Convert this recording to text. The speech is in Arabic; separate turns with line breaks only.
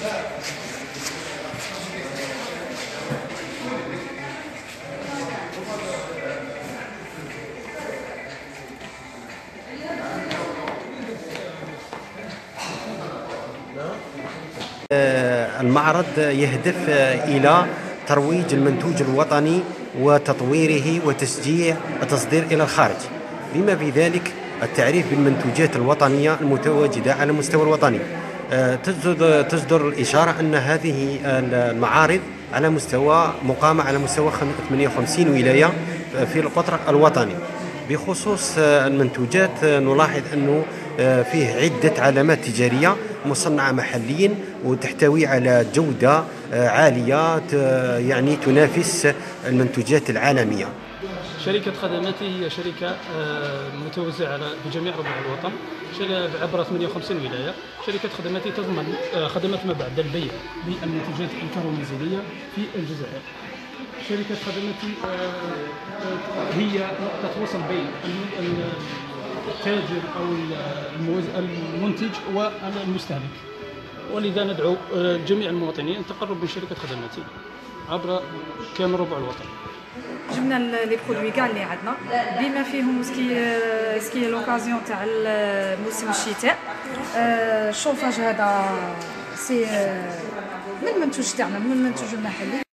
المعرض يهدف إلى ترويج المنتوج الوطني وتطويره وتشجيع التصدير إلى الخارج، بما في ذلك التعريف بالمنتوجات الوطنية المتواجدة على المستوى الوطني. تصدر الإشارة أن هذه المعارض على مستوى مقامة على مستوى 58 ولاية في القطر الوطني. بخصوص المنتوجات نلاحظ أنه فيه عدة علامات تجارية مصنعة محليا وتحتوي على جودة عالية يعني تنافس المنتوجات العالمية.
شركة خدماتي هي شركة متوزعة بجميع ربوع الوطن عبر 58 ولاية. شركة خدماتي تضمن خدمات ما بعد البيع بالمنتوجات الكهرومنزلية في الجزائر. شركة خدماتي هي نقطة وصل بين التاجر أو المنتج والمستهلك، ولذا ندعو جميع المواطنين التقرب من شركة خدماتي عبر كامل ربوع الوطن.
جبنا لي برودوي كاع اللي عندنا بما فيهم سكي لوكازيون تاع موسم الشتاء. الشوفاج هذا سي من المنتوج تاعنا، من المنتوج المحلي.